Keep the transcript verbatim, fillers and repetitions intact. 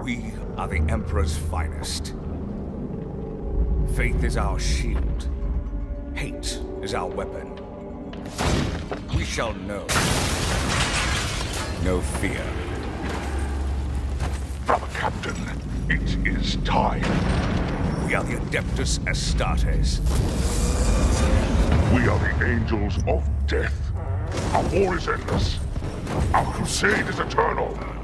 We are the Emperor's finest. Faith is our shield. Hate is our weapon. We shall know. No fear. Brother Captain, it is time. We are the Adeptus Astartes. We are the Angels of Death. Our war is endless. Our crusade is eternal.